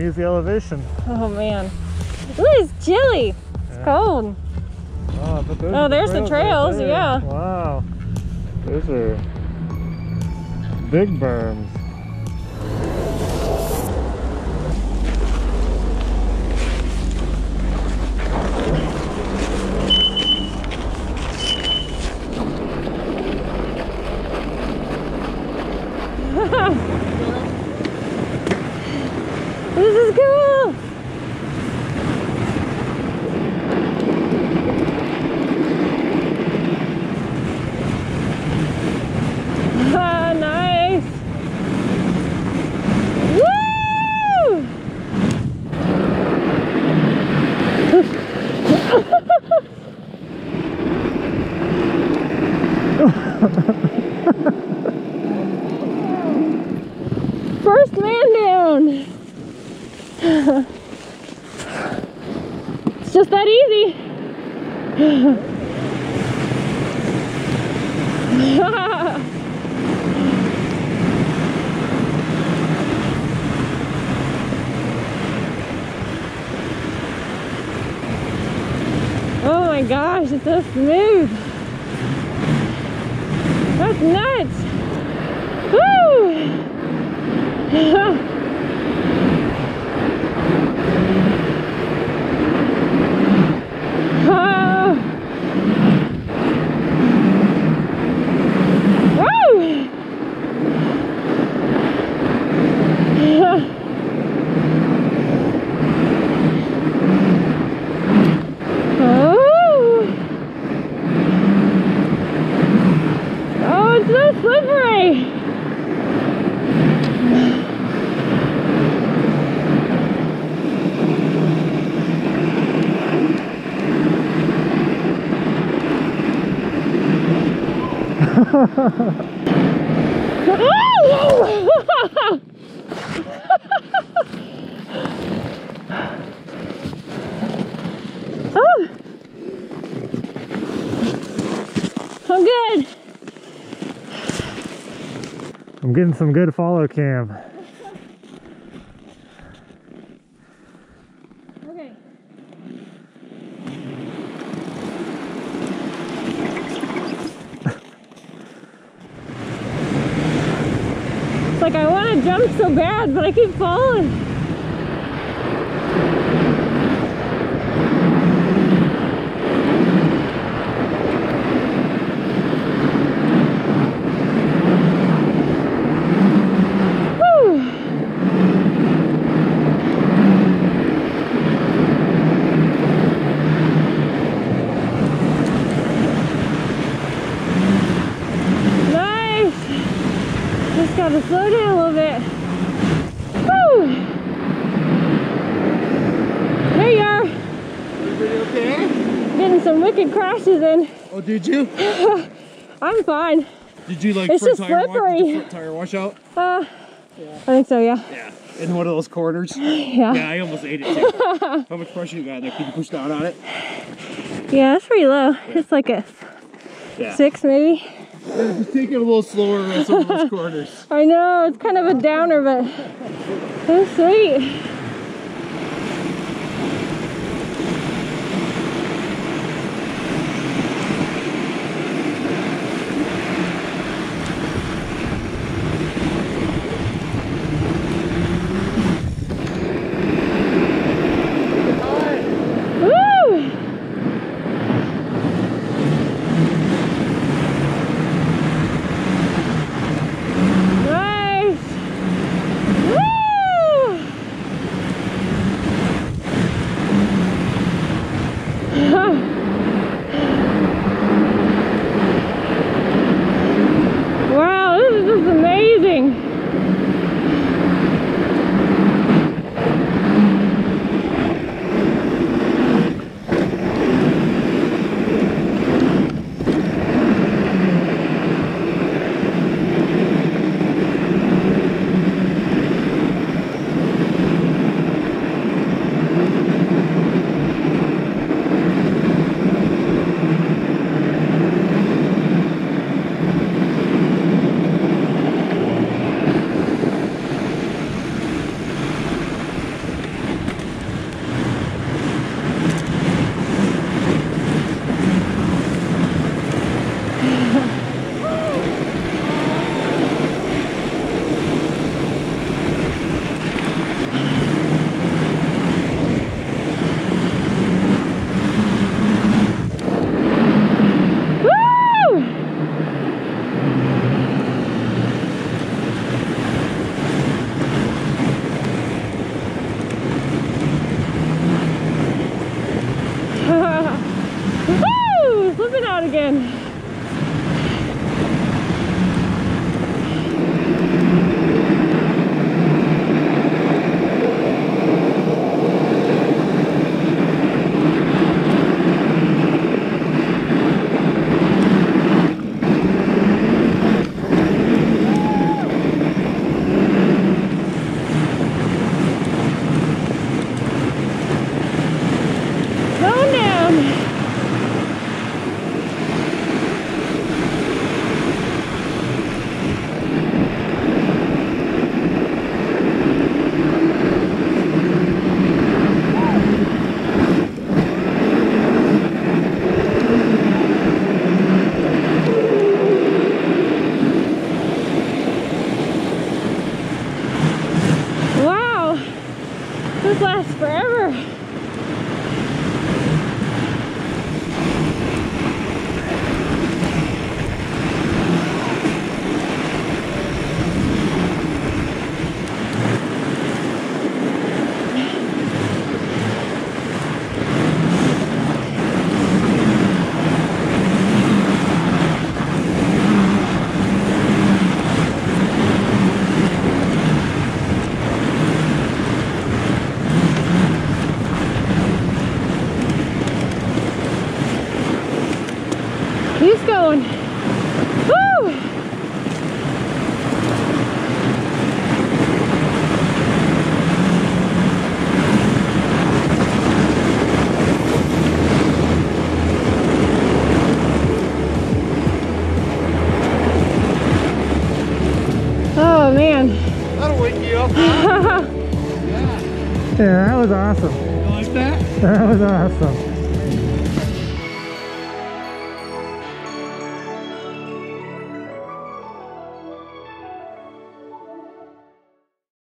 Use the elevation. Oh man. Ooh, it's chilly. It's cold. Oh, but there's the trails, right yeah. Wow. Those are big berms. This is cool. Nice. Woo! First man down. It's just that easy. Oh my gosh, it's so smooth. That's nuts. Woo! Oh, it's so slippery. Oh, I'm good. I'm getting some good follow cam. Okay. It's like I want to jump so bad, but I keep falling. Gotta slow down a little bit. Woo! There you are. Everybody okay? Getting some wicked crashes in. Oh, did you? I'm fine. Did you like it's front just tire slippery. front tire washout? Yeah. I think so, yeah. Yeah. In one of those corners? Yeah. Yeah, I almost ate it too. How much pressure you got in there? Can you push down on it? Yeah, it's pretty low. Yeah. It's like a 6 maybe. Yeah, just take it a little slower on some of those corners. I know, it's kind of a downer, but it's sweet. He's going. Woo! Oh man. That'll wake you up. Yeah, that was awesome. You like that? That was awesome.